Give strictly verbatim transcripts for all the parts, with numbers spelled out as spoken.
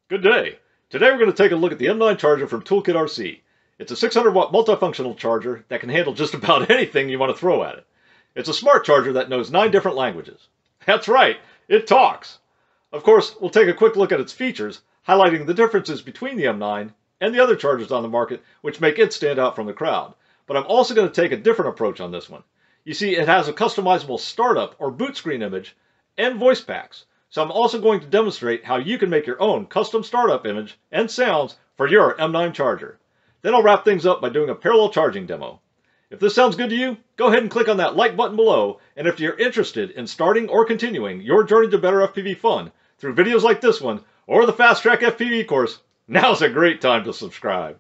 Good day. Today we're going to take a look at the M nine charger from ToolkitRC. It's a six hundred watt multifunctional charger that can handle just about anything you want to throw at it. It's a smart charger that knows nine different languages. That's right, it talks. Of course, we'll take a quick look at its features, highlighting the differences between the M nine and the other chargers on the market, which make it stand out from the crowd. But I'm also going to take a different approach on this one. You see, it has a customizable startup or boot screen image and voice packs. So I'm also going to demonstrate how you can make your own custom startup image and sounds for your M nine charger. Then I'll wrap things up by doing a parallel charging demo. If this sounds good to you, go ahead and click on that like button below, and if you're interested in starting or continuing your journey to better F P V fun through videos like this one or the Fast Track F P V course, now's a great time to subscribe.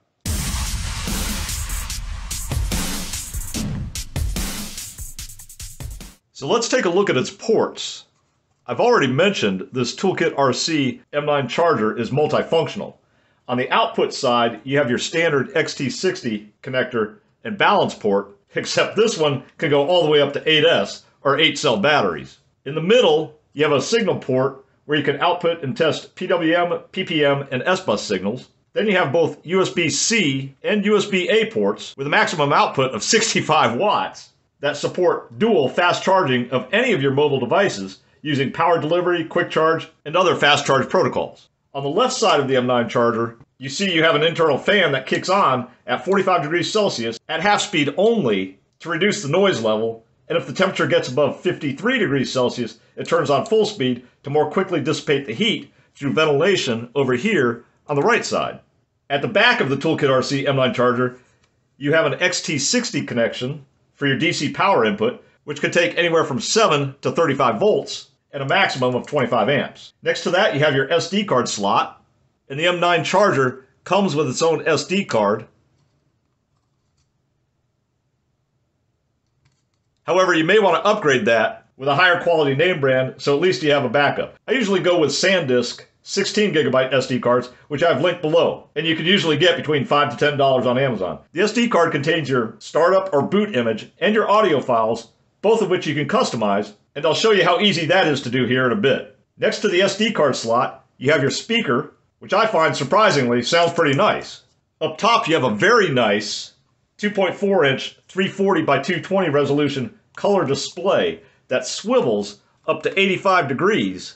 So let's take a look at its ports. I've already mentioned this ToolkitRC M nine charger is multifunctional. On the output side, you have your standard X T sixty connector and balance port, except this one can go all the way up to eight S or eight cell batteries. In the middle, you have a signal port where you can output and test P W M, P P M, and S bus signals. Then you have both U S B C and U S B A ports with a maximum output of sixty-five watts that support dual fast charging of any of your mobile devices using power delivery, quick charge, and other fast charge protocols. On the left side of the M nine charger, you see you have an internal fan that kicks on at forty-five degrees Celsius at half speed only to reduce the noise level, and if the temperature gets above fifty-three degrees Celsius, it turns on full speed to more quickly dissipate the heat through ventilation over here on the right side. At the back of the ToolkitRC M nine charger, you have an X T sixty connection for your D C power input, which could take anywhere from seven to thirty-five volts and a maximum of twenty-five amps. Next to that, you have your S D card slot, and the M nine charger comes with its own S D card. However, you may want to upgrade that with a higher quality name brand, so at least you have a backup. I usually go with SanDisk sixteen gigabyte S D cards, which I've linked below, and you can usually get between five to ten dollars on Amazon. The S D card contains your startup or boot image and your audio files, both of which you can customize, and I'll show you how easy that is to do here in a bit. Next to the S D card slot, you have your speaker, which I find surprisingly sounds pretty nice. Up top, you have a very nice two point four inch three forty by two twenty resolution color display that swivels up to eighty-five degrees.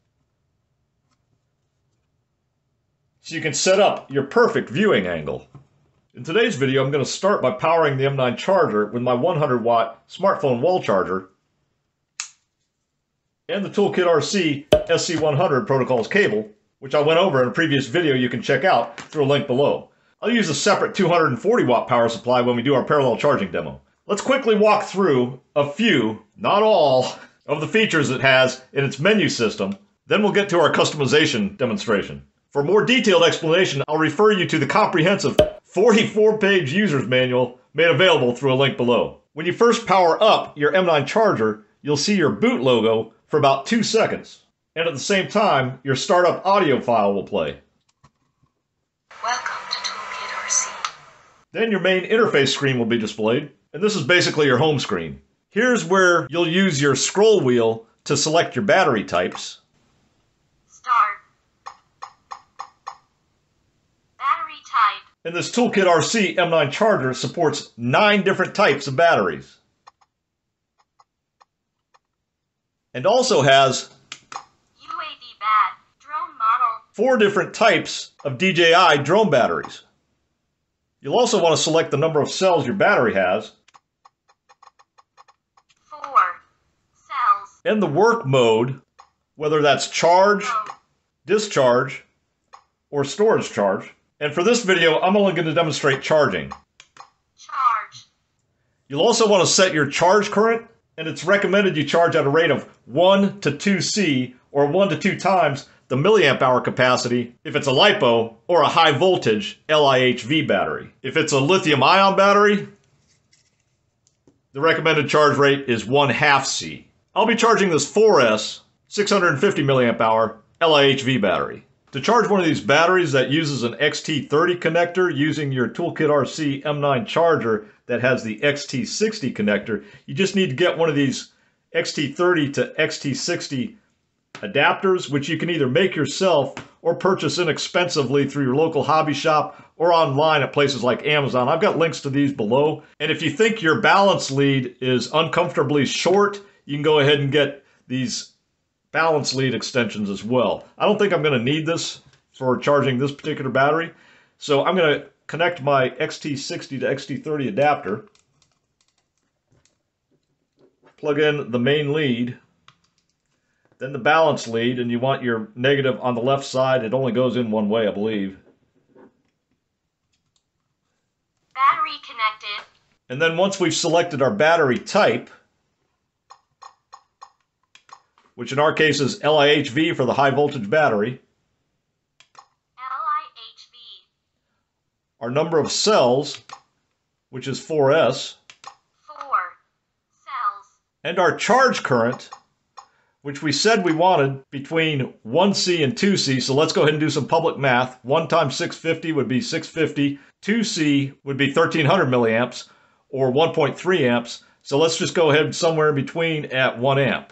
So you can set up your perfect viewing angle. In today's video, I'm going to start by powering the M nine charger with my one hundred watt smartphone wall charger and the ToolkitRC S C one hundred protocols cable, which I went over in a previous video you can check out through a link below. I'll use a separate two hundred forty watt power supply when we do our parallel charging demo. Let's quickly walk through a few, not all, of the features it has in its menu system, then we'll get to our customization demonstration. For more detailed explanation, I'll refer you to the comprehensive forty-four page user's manual made available through a link below. When you first power up your M nine charger, you'll see your boot logo for about two seconds. And at the same time, your startup audio file will play. Welcome to ToolkitRC. Then your main interface screen will be displayed, and this is basically your home screen. Here's where you'll use your scroll wheel to select your battery types. Start. Battery type. And this ToolkitRC M nine charger supports nine different types of batteries. And also has U A V bat, drone model. four different types of D J I drone batteries. You'll also want to select the number of cells your battery has. Four cells. And the work mode, whether that's charge, Mode. discharge, or storage charge. And for this video, I'm only going to demonstrate charging. Charge. You'll also want to set your charge current, and it's recommended you charge at a rate of one to two C or one to two times the milliamp hour capacity if it's a LiPo or a high voltage L I H V battery. If it's a lithium ion battery, the recommended charge rate is one half C. I'll be charging this four S six hundred fifty milliamp hour L I H V battery. To charge one of these batteries that uses an X T thirty connector using your ToolkitRC M nine charger that has the X T sixty connector, you just need to get one of these X T thirty to X T sixty adapters, which you can either make yourself or purchase inexpensively through your local hobby shop or online at places like Amazon. I've got links to these below. And if you think your balance lead is uncomfortably short, you can go ahead and get these balance lead extensions as well. I don't think I'm going to need this for charging this particular battery. So I'm going to connect my X T sixty to X T thirty adapter, plug in the main lead, then the balance lead, and you want your negative on the left side. It only goes in one way, I believe. Battery connected. And then once we've selected our battery type, which in our case is L I H V for the high voltage battery, L I H V. our number of cells, which is four S, Four cells. and our charge current, which we said we wanted between one C and two C. So let's go ahead and do some public math. one times six hundred fifty would be six hundred fifty. two C would be thirteen hundred milliamps or one point three amps. So let's just go ahead somewhere in between at one amp.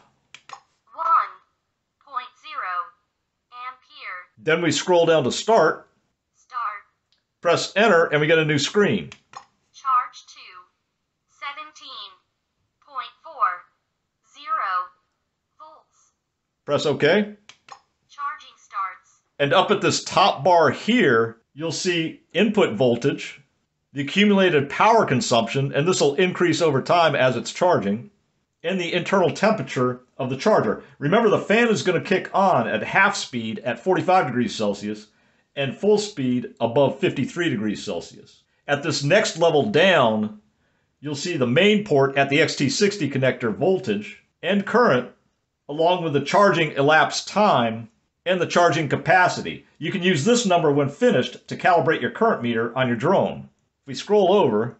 one point zero ampere. Then we scroll down to start, Start. press enter, and we get a new screen. Charge to seventeen point four zero volts. Press OK. Charging starts. And up at this top bar here, you'll see input voltage, the accumulated power consumption, and this will increase over time as it's charging, and the internal temperature of the charger. Remember, the fan is going to kick on at half speed at forty-five degrees Celsius and full speed above fifty-three degrees Celsius. At this next level down, you'll see the main port at the X T sixty connector voltage and current, along with the charging elapsed time and the charging capacity. You can use this number when finished to calibrate your current meter on your drone. If we scroll over,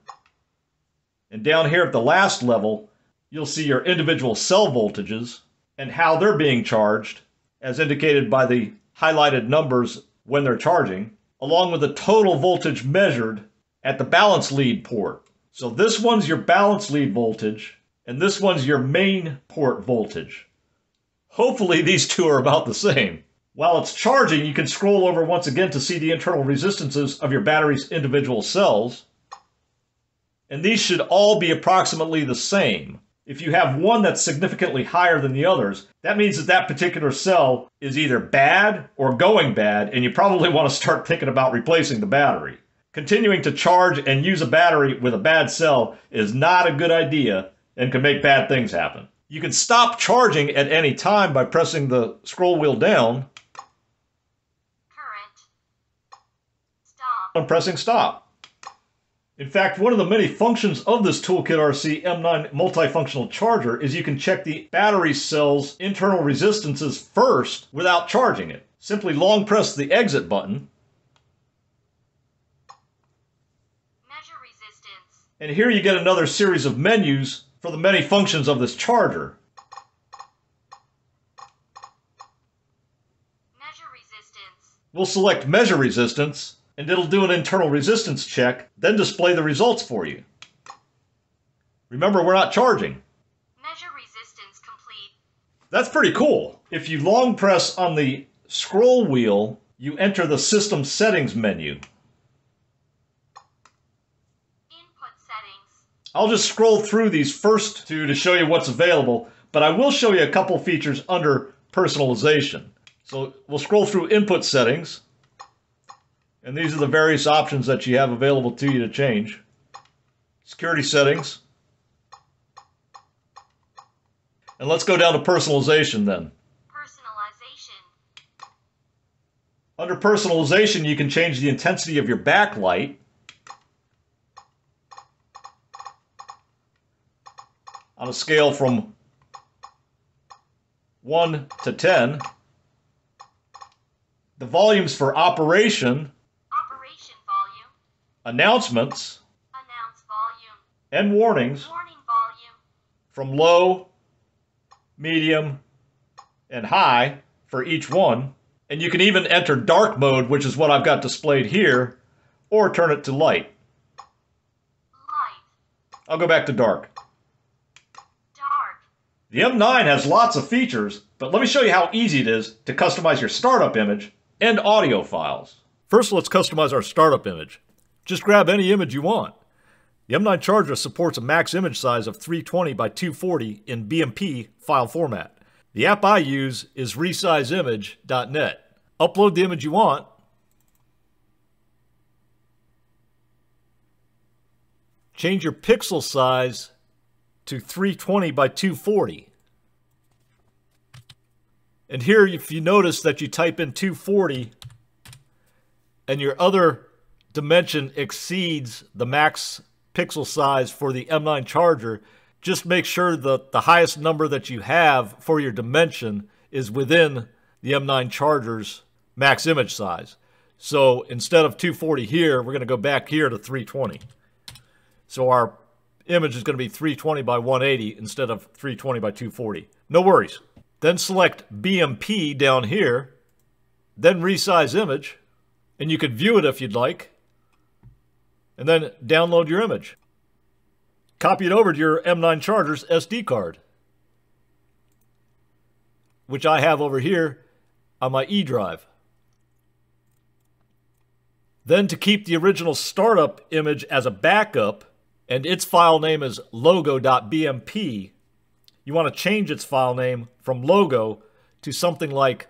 and down here at the last level, you'll see your individual cell voltages and how they're being charged, as indicated by the highlighted numbers when they're charging, along with the total voltage measured at the balance lead port. So this one's your balance lead voltage, and this one's your main port voltage. Hopefully these two are about the same. While it's charging, you can scroll over once again to see the internal resistances of your battery's individual cells. And these should all be approximately the same. If you have one that's significantly higher than the others, that means that that particular cell is either bad or going bad, and you probably want to start thinking about replacing the battery. Continuing to charge and use a battery with a bad cell is not a good idea and can make bad things happen. You can stop charging at any time by pressing the scroll wheel down and pressing stop. In fact, one of the many functions of this ToolkitRC M nine multifunctional charger is you can check the battery cell's internal resistances first without charging it. Simply long press the exit button. Measure resistance. And here you get another series of menus for the many functions of this charger. Measure resistance. We'll select measure resistance, and it'll do an internal resistance check, then display the results for you. Remember, we're not charging. Measure resistance complete. That's pretty cool. If you long press on the scroll wheel, you enter the System Settings menu. Input settings. I'll just scroll through these first two to show you what's available, but I will show you a couple features under personalization. So we'll scroll through Input Settings. And these are the various options that you have available to you to change. Security settings. And let's go down to personalization then. Personalization. Under personalization, you can change the intensity of your backlight. On a scale from one to ten. The volumes for operation, announcements, Announce volume. and warnings Warning volume. from low, medium, and high for each one. And you can even enter dark mode, which is what I've got displayed here, or turn it to light. Light. I'll go back to dark. Dark. The M nine has lots of features, but let me show you how easy it is to customize your startup image and audio files. First, let's customize our startup image. Just grab any image you want. The M nine Charger supports a max image size of three twenty by two forty in B M P file format. The app I use is resize image dot net. Upload the image you want. Change your pixel size to three twenty by two forty. And here, if you notice that you type in two forty and your other dimension exceeds the max pixel size for the M nine Charger, just make sure that the highest number that you have for your dimension is within the M nine Charger's max image size. So instead of two forty here, we're going to go back here to three twenty. So our image is going to be three twenty by one eighty instead of three twenty by two forty. No worries. Then select B M P down here, then resize image, and you can view it if you'd like, and then download your image. Copy it over to your M nine Charger's S D card, which I have over here on my E drive. Then to keep the original startup image as a backup, and its file name is logo dot B M P, you want to change its file name from logo to something like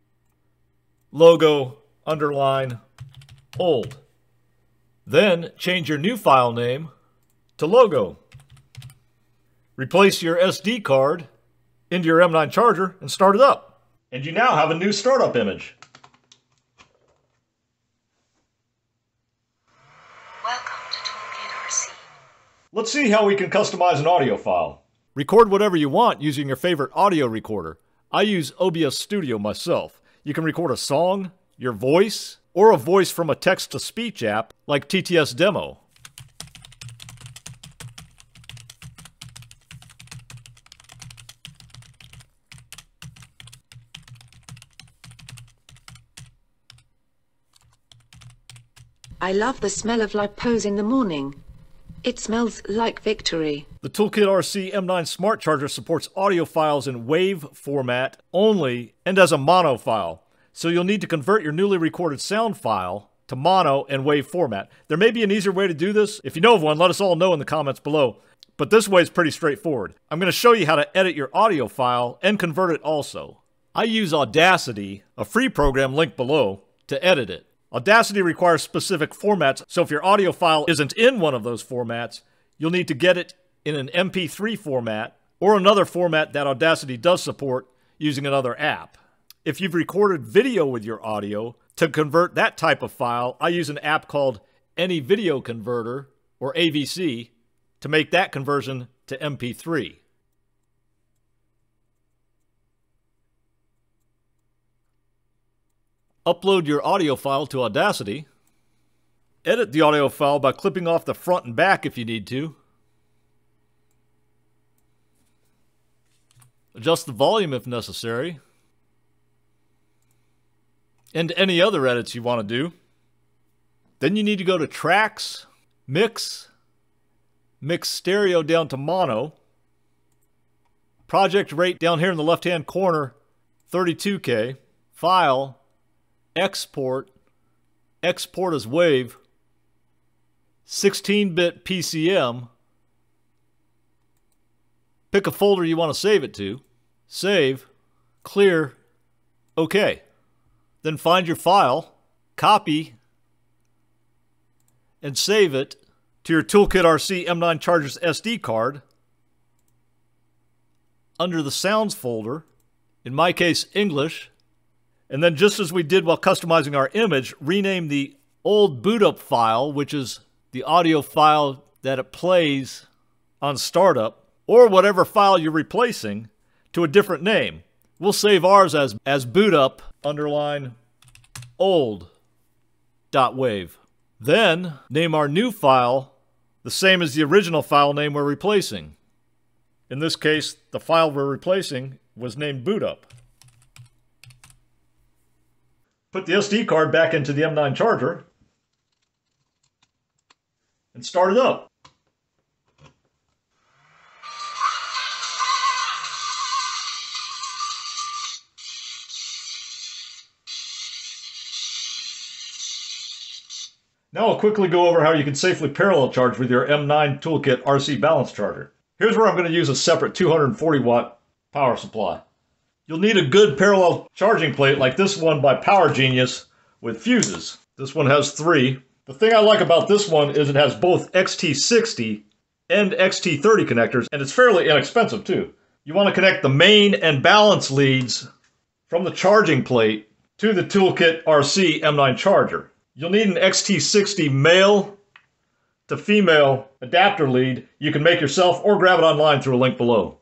logo underline old. Then change your new file name to logo. Replace your S D card into your M nine Charger and start it up. And you now have a new startup image. Welcome to ToolkitRC. Let's see how we can customize an audio file. Record whatever you want using your favorite audio recorder. I use O B S Studio myself. You can record a song, your voice, or a voice from a text-to-speech app like T T S Demo. I love the smell of lipose in the morning. It smells like victory. The ToolkitRC M nine Smart Charger supports audio files in WAV format only and as a mono file. So you'll need to convert your newly recorded sound file to mono and WAV format. There may be an easier way to do this. If you know of one, let us all know in the comments below. But this way is pretty straightforward. I'm going to show you how to edit your audio file and convert it also. I use Audacity, a free program linked below, to edit it. Audacity requires specific formats, so if your audio file isn't in one of those formats, you'll need to get it in an M P three format or another format that Audacity does support using another app. If you've recorded video with your audio, to convert that type of file, I use an app called Any Video Converter, or A V C, to make that conversion to M P three. Upload your audio file to Audacity. Edit the audio file by clipping off the front and back if you need to. Adjust the volume if necessary. And any other edits you want to do. Then you need to go to Tracks, Mix, Mix Stereo down to Mono. Project rate down here in the left-hand corner, thirty-two K. File, Export, Export as WAV, sixteen bit P C M. Pick a folder you want to save it to. Save, clear, OK. Then find your file, copy, and save it to your ToolkitRC M nine Charger's S D card under the Sounds folder, in my case English. And then just as we did while customizing our image, rename the old boot up file, which is the audio file that it plays on startup, or whatever file you're replacing, to a different name. We'll save ours as, as bootup underline old dot wave. Then name our new file the same as the original file name we're replacing. In this case, the file we're replacing was named bootup. Put the S D card back into the M nine Charger and start it up. Now I'll quickly go over how you can safely parallel charge with your M nine Toolkit R C balance charger. Here's where I'm going to use a separate two hundred forty watt power supply. You'll need a good parallel charging plate like this one by Power Genius with fuses. This one has three. The thing I like about this one is it has both X T sixty and X T thirty connectors, and it's fairly inexpensive too. You want to connect the main and balance leads from the charging plate to the Toolkit R C M nine charger. You'll need an X T sixty male to female adapter lead. You can make yourself or grab it online through a link below.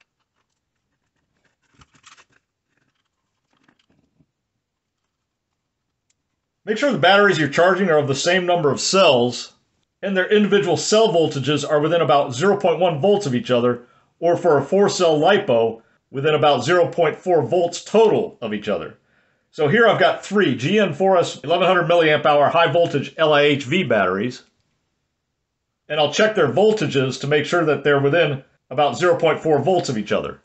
Make sure the batteries you're charging are of the same number of cells and their individual cell voltages are within about zero point one volts of each other, or for a four cell LiPo, within about zero point four volts total of each other. So here I've got three G N four S eleven hundred milliamp hour high voltage L I H V batteries. And I'll check their voltages to make sure that they're within about zero point four volts of each other.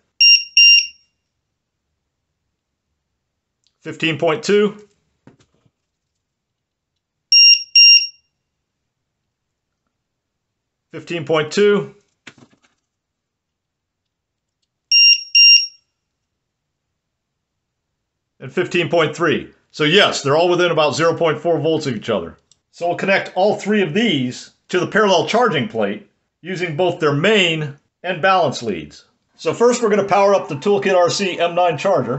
fifteen point two. fifteen point two. And fifteen point three. So yes, they're all within about zero point four volts of each other. So we'll connect all three of these to the parallel charging plate using both their main and balance leads. So first we're going to power up the Toolkit R C M nine charger.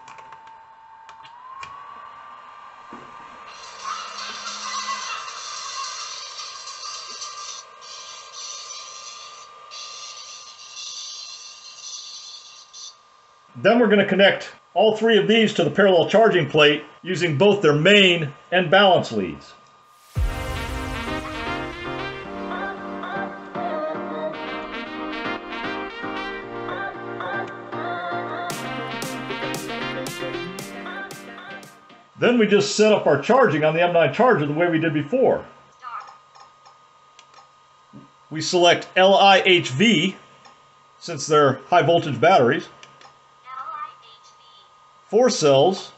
Then we're going to connect all three of these to the parallel charging plate using both their main and balance leads. Then we just set up our charging on the M nine charger the way we did before. We select L I H V, since they're high voltage batteries. Four cells.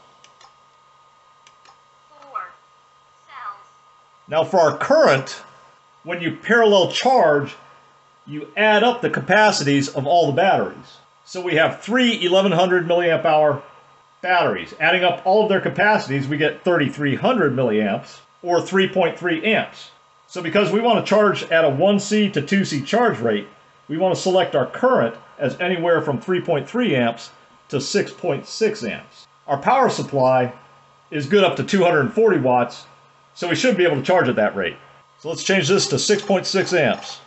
Four cells. Now for our current, when you parallel charge, you add up the capacities of all the batteries. So we have three eleven hundred milliamp hour batteries. Adding up all of their capacities, we get thirty-three hundred milliamps, or three point three amps. So because we want to charge at a one C to two C charge rate, we want to select our current as anywhere from three point three amps to six point six amps. Our power supply is good up to two hundred forty watts, so we should be able to charge at that rate. So let's change this to six point six amps.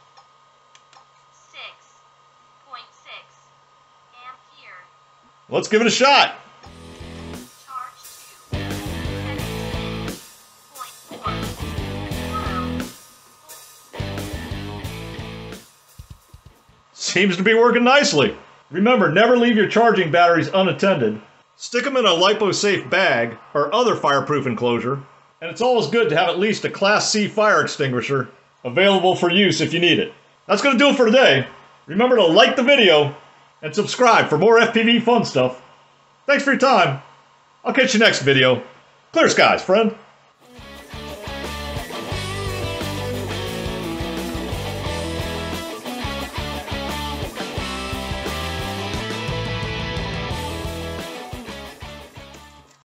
six point six ampere. Let's give it a shot. Charge to seventeen point four. Seems to be working nicely. Remember, never leave your charging batteries unattended. Stick them in a LiPo-safe bag or other fireproof enclosure. And it's always good to have at least a Class C fire extinguisher available for use if you need it. That's going to do it for today. Remember to like the video and subscribe for more F P V fun stuff. Thanks for your time. I'll catch you next video. Clear skies, friend.